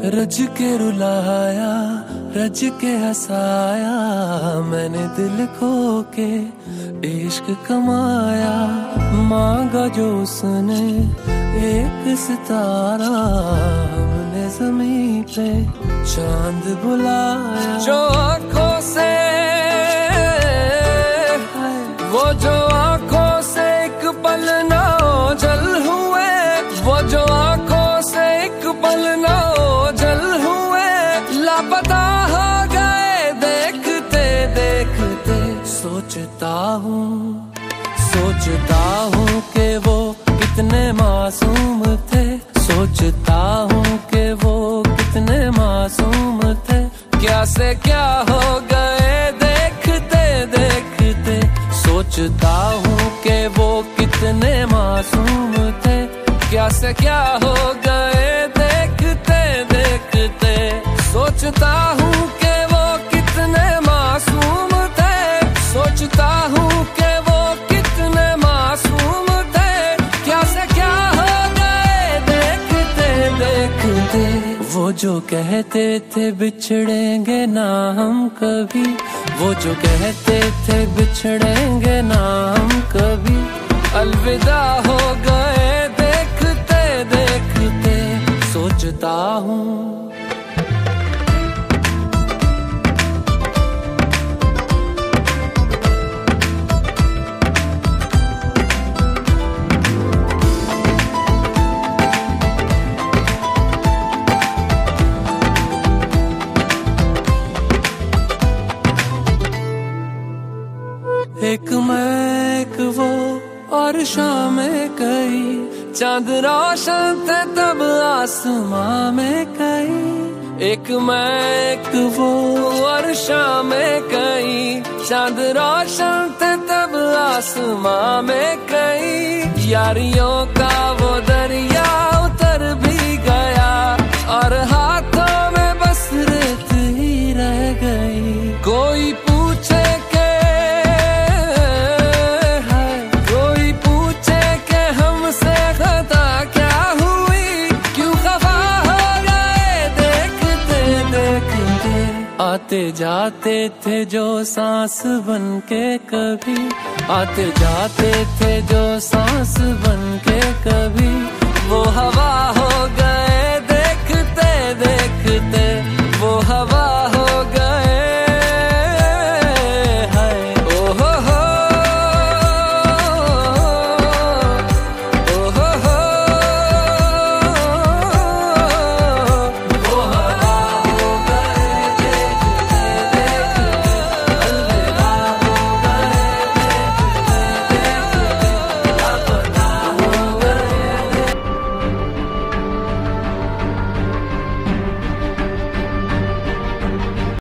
रज के रुलाया, रज के हंसाया, मैंने दिल खो के इश्क कमाया। मांगा जो उसने एक सितारा, हमने जमीन पे चांद बुलाया। जो आँखों से, वो जो आँखों से एक पल ना ओझल हुए, वो जो आँखों से एक पल ना ओझल हुए, लापता हो गए देखते देखते। सोचता हूँ कि वो कितने मासूम थे, सोचता हूँ कि वो कितने मासूम थे। क्या से क्या हो गए देखते देखते। सोचता हूँ कि वो कितने मासूम थे, क्या से क्या हो गए देखते देखते। सोचता हूँ कि वो कितने मासूम थे, सोचता हूँ कि वो कितने मासूम थे, क्या से क्या हो गए देखते देखते। वो जो कहते थे बिछड़ेंगे ना हम कभी, वो जो कहते थे बिछड़ेंगे ना हम कभी, अलविदा हो गए देखते देखते। सोचता हूँ एक मैं एक वो और शामें कई, चांद रोशन थे तब आसमां में कई। एक मैं एक वो और शामें कई, चांद रोशन थे तब आसमां में कई। यारियों का वो दरिया उतर भी गया, और हाथों में बस रेत ही रह गई। कोई पूछे आते जाते थे जो सांस बन के कभी, आते जाते थे जो सांस बन के कभी, वो हवा हो गए देखते देखते।